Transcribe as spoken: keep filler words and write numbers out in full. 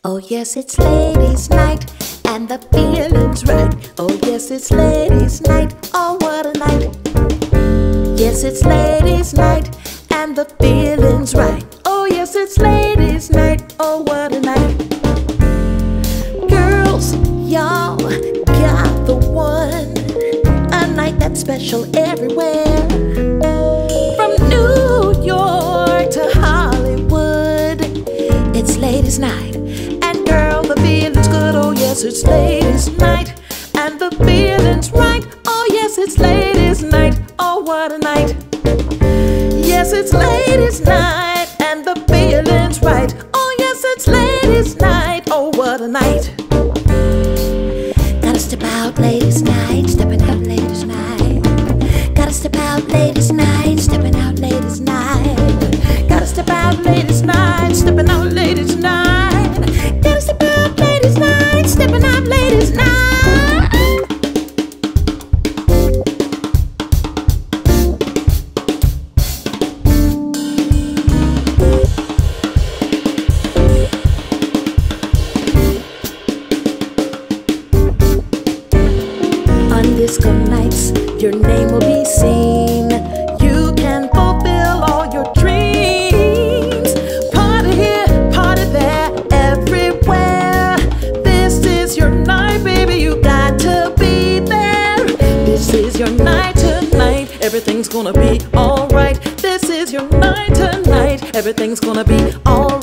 Oh yes, it's ladies' night, and the feeling's right. Oh yes, it's ladies' night, oh what a night. Yes, it's ladies' night, and the feeling's right. Oh yes, it's ladies' night, oh what a night. Girls, y'all got the one, a night that's special everywhere. From New York to Hollywood, it's ladies' night. Girl, the feeling's good, oh yes, it's ladies' night. And the feeling's right, oh yes, it's ladies' night. Oh, what a night. Yes, it's ladies' night, and the feeling's right. Oh yes, it's ladies' night. Oh, what a night. Gotta step out ladies' night, stepping out ladies' night. Gotta step out ladies' night, stepping out ladies' night. Gotta step out ladies' night, stepping out ladies' night. Gotta step out ladies' night, stepping out ladies' night. On disco nights, your name will be seen. You can fulfill all your dreams. Party here, party there, everywhere. This is your night, baby, you got to be there. This is your night tonight, everything's gonna be alright. This is your night tonight, everything's gonna be alright.